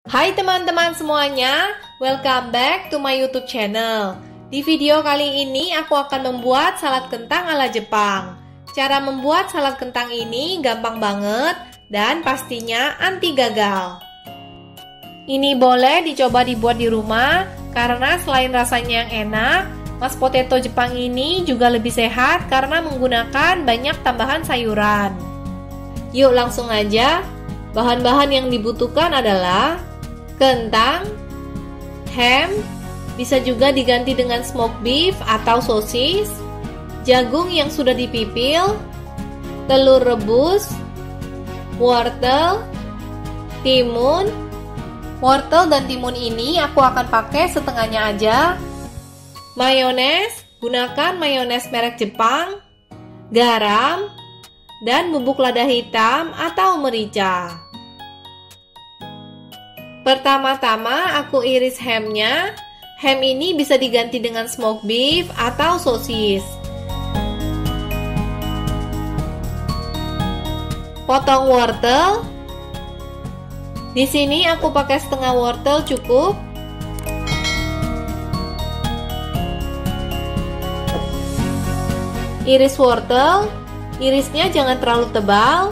Hai teman-teman semuanya, welcome back to my YouTube channel. Di video kali ini aku akan membuat salad kentang ala Jepang. Cara membuat salad kentang ini gampang banget dan pastinya anti gagal. Ini boleh dicoba dibuat di rumah karena selain rasanya yang enak, mashed potato Jepang ini juga lebih sehat karena menggunakan banyak tambahan sayuran. Yuk langsung aja. Bahan-bahan yang dibutuhkan adalah kentang, ham, bisa juga diganti dengan smoked beef atau sosis, jagung yang sudah dipipil, telur rebus, wortel, timun. Wortel dan timun ini aku akan pakai setengahnya aja. Mayones, gunakan mayones merek Jepang, garam, dan bubuk lada hitam atau merica. Pertama-tama aku iris hamnya. Ham ini bisa diganti dengan smoked beef atau sosis. Potong wortel. Di sini aku pakai setengah wortel cukup. Iris wortel. Irisnya jangan terlalu tebal.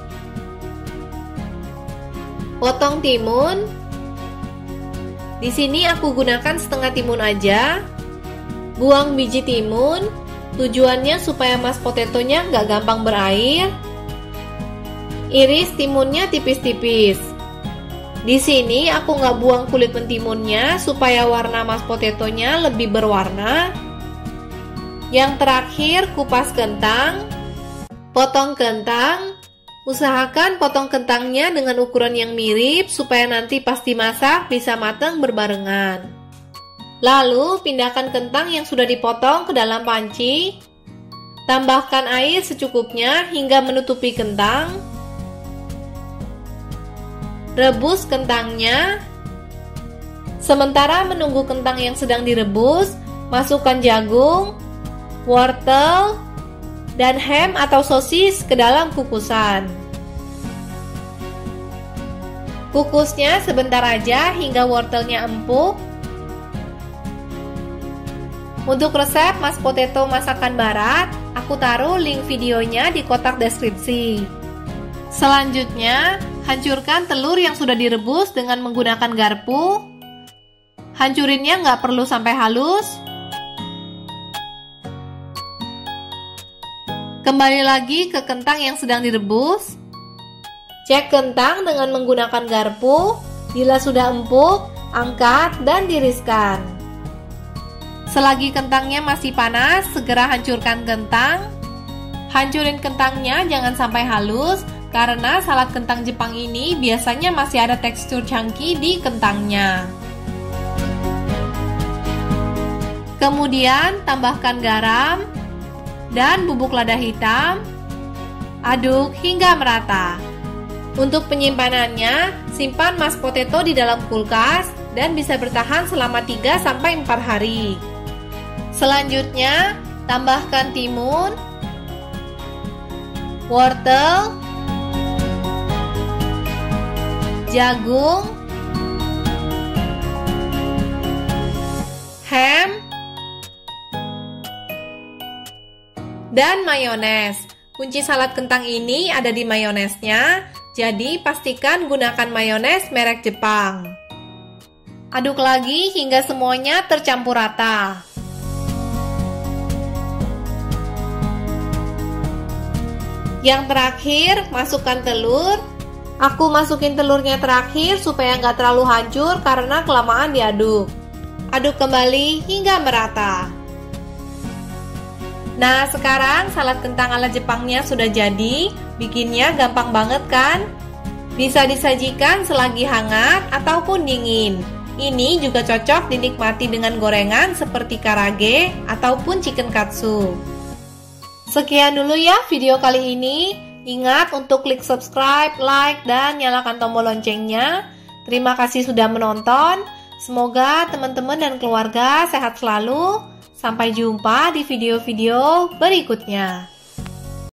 Potong timun. Di sini aku gunakan setengah timun aja. Buang biji timun. Tujuannya supaya mashed potatonya nggak gampang berair. Iris timunnya tipis-tipis. Di sini aku nggak buang kulit mentimunnya supaya warna mashed potatonya lebih berwarna. Yang terakhir kupas kentang. Potong kentang. Usahakan potong kentangnya dengan ukuran yang mirip supaya nanti pas dimasak bisa matang berbarengan. Lalu pindahkan kentang yang sudah dipotong ke dalam panci. Tambahkan air secukupnya hingga menutupi kentang. Rebus kentangnya. Sementara menunggu kentang yang sedang direbus, masukkan jagung, wortel, dan ham atau sosis ke dalam kukusan. Kukusnya sebentar aja hingga wortelnya empuk. Untuk resep mashed potato masakan barat, aku taruh link videonya di kotak deskripsi. Selanjutnya, hancurkan telur yang sudah direbus dengan menggunakan garpu. Hancurinnya nggak perlu sampai halus. Kembali lagi ke kentang yang sedang direbus. Cek kentang dengan menggunakan garpu. Bila sudah empuk, angkat dan tiriskan. Selagi kentangnya masih panas, segera hancurkan kentang. Hancurin kentangnya jangan sampai halus, karena salad kentang Jepang ini biasanya masih ada tekstur chunky di kentangnya. Kemudian tambahkan garam dan bubuk lada hitam. Aduk hingga merata. Untuk penyimpanannya, simpan mashed potato di dalam kulkas dan bisa bertahan selama 3-4 hari. Selanjutnya, tambahkan timun, wortel, jagung, ham, dan mayones. Kunci salad kentang ini ada di mayonesnya, jadi pastikan gunakan mayones merek Jepang. Aduk lagi hingga semuanya tercampur rata. Yang terakhir, masukkan telur. Aku masukin telurnya terakhir supaya nggak terlalu hancur karena kelamaan diaduk. Aduk kembali hingga merata. Nah, sekarang salad kentang ala Jepangnya sudah jadi. Bikinnya gampang banget kan? Bisa disajikan selagi hangat ataupun dingin. Ini juga cocok dinikmati dengan gorengan seperti karage ataupun chicken katsu. Sekian dulu ya video kali ini. Ingat untuk klik subscribe, like, dan nyalakan tombol loncengnya. Terima kasih sudah menonton. Semoga teman-teman dan keluarga sehat selalu. Sampai jumpa di video-video berikutnya.